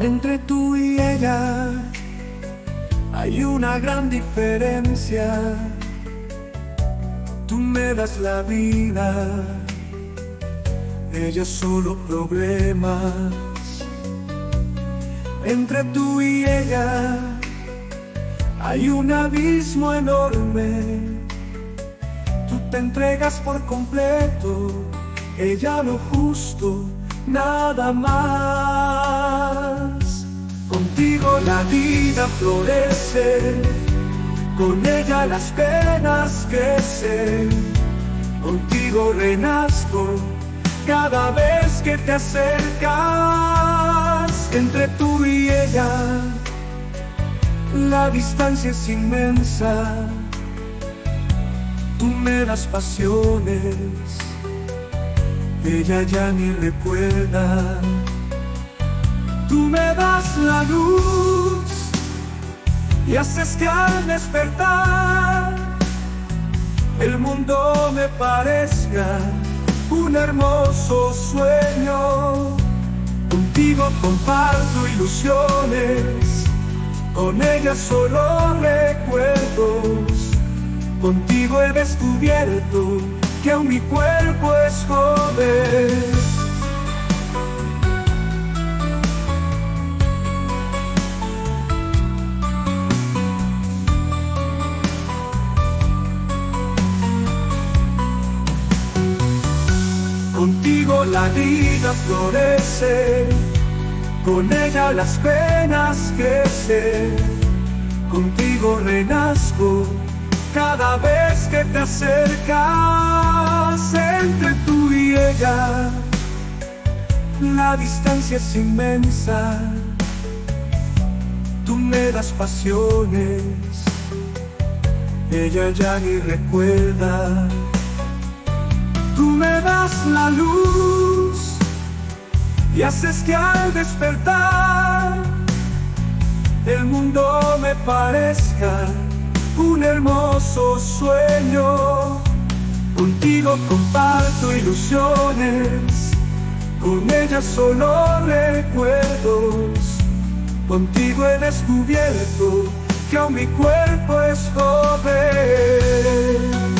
Entre tú y ella hay una gran diferencia. Tú me das la vida, ella solo problemas. Entre tú y ella hay un abismo enorme. Tú te entregas por completo, ella lo justo, nada más. Contigo la vida florece, con ella las penas crecen. Contigo renazco cada vez que te acercas. Entre tú y ella la distancia es inmensa. Tú me das pasiones, ella ya ni recuerda. Tú me das la luz y haces que al despertar el mundo me parezca un hermoso sueño. Contigo comparto ilusiones, con ella solo recuerdos. Contigo he descubierto que aún mi cuerpo es joven. Contigo la vida florece, con ella las penas crecen. Contigo renazco cada vez que te acercas. Entre tú y ella la distancia es inmensa. Tú me das pasiones, ella ya ni recuerda. Tú me das la luz y haces que al despertar el mundo me parezca un hermoso sueño. Contigo comparto ilusiones, con ella solo recuerdos. Contigo he descubierto que aún mi cuerpo es joven.